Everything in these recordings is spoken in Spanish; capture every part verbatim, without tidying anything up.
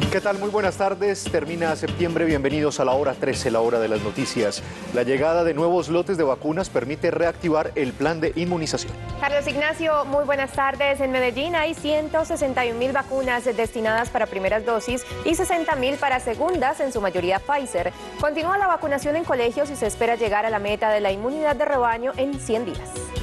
¿Qué tal? Muy buenas tardes. Termina septiembre. Bienvenidos a la hora trece, la hora de las noticias. La llegada de nuevos lotes de vacunas permite reactivar el plan de inmunización. Carlos Ignacio, muy buenas tardes. En Medellín hay ciento sesenta y un mil vacunas destinadas para primeras dosis y sesenta mil para segundas, en su mayoría Pfizer. Continúa la vacunación en colegios y se espera llegar a la meta de la inmunidad de rebaño en cien días.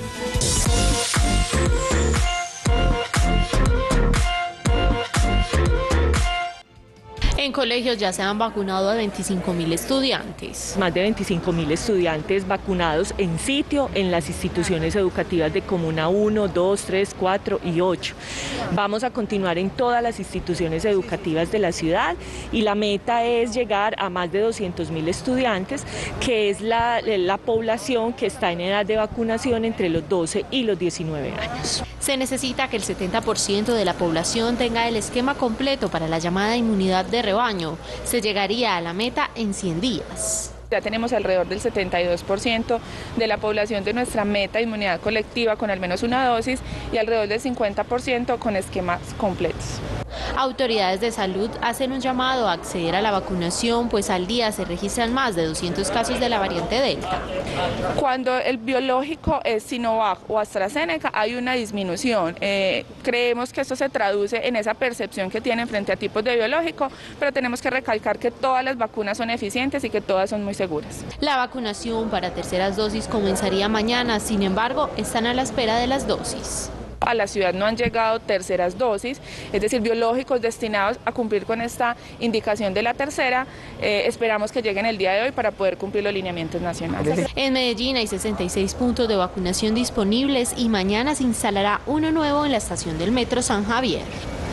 En colegios ya se han vacunado a veinticinco mil estudiantes. Más de veinticinco mil estudiantes vacunados en sitio en las instituciones educativas de Comuna uno, dos, tres, cuatro y ocho. Vamos a continuar en todas las instituciones educativas de la ciudad y la meta es llegar a más de doscientos mil estudiantes, que es la, la población que está en edad de vacunación entre los doce y los diecinueve años. Se necesita que el setenta por ciento de la población tenga el esquema completo para la llamada inmunidad de rebaño. Se llegaría a la meta en cien días. Ya tenemos alrededor del setenta y dos por ciento de la población de nuestra meta de inmunidad colectiva con al menos una dosis y alrededor del cincuenta por ciento con esquemas completos. Autoridades de salud hacen un llamado a acceder a la vacunación, pues al día se registran más de doscientos casos de la variante Delta. Cuando el biológico es Sinovac o AstraZeneca hay una disminución. Eh, creemos que esto se traduce en esa percepción que tienen frente a tipos de biológico, pero tenemos que recalcar que todas las vacunas son eficientes y que todas son muy seguras. La vacunación para terceras dosis comenzaría mañana, sin embargo, están a la espera de las dosis. A la ciudad no han llegado terceras dosis, es decir, biológicos destinados a cumplir con esta indicación de la tercera. Eh, esperamos que lleguen el día de hoy para poder cumplir los lineamientos nacionales. En Medellín hay sesenta y seis puntos de vacunación disponibles y mañana se instalará uno nuevo en la estación del Metro San Javier.